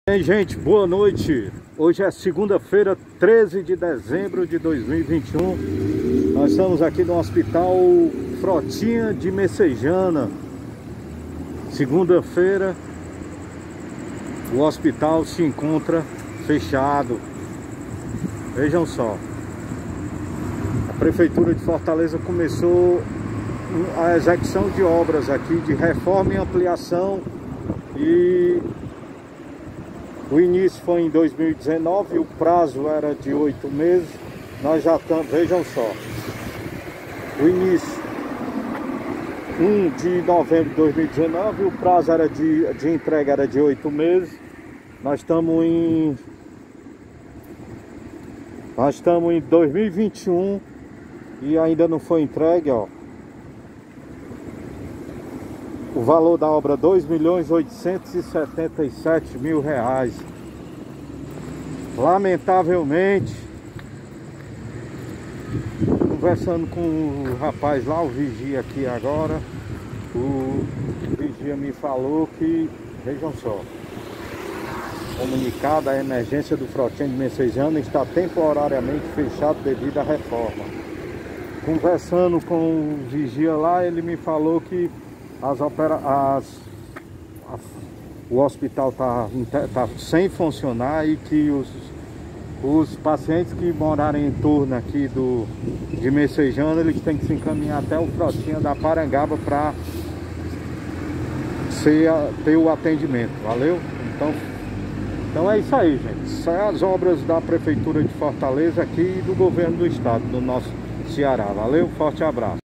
Bem, gente, boa noite. Hoje é segunda-feira, 13 de dezembro de 2021. Nós estamos aqui no Hospital Frotinha de Messejana. Segunda-feira, o hospital se encontra fechado. Vejam só. A Prefeitura de Fortaleza começou a execução de obras aqui de reforma e ampliação, e o início foi em 2019, o prazo era de 8 meses. Nós já estamos, vejam só, o início 1 de novembro de 2019, o prazo era de entrega era de 8 meses. Nós estamos em 2021 e ainda não foi entregue, ó. O valor da obra R$ 2.877.000. Lamentavelmente, conversando com o rapaz lá, o vigia aqui agora, o vigia me falou que, vejam só, comunicado, a emergência do Frotinha de Messejana está temporariamente fechado devido à reforma. Conversando com o vigia lá, ele me falou que o hospital tá sem funcionar e que os pacientes que morarem em torno aqui de Messejana, eles têm que se encaminhar até o Frotinha da Parangaba para ter o atendimento. Valeu? Então é isso aí, gente. São as obras da Prefeitura de Fortaleza aqui e do governo do estado, do nosso Ceará. Valeu? Forte abraço.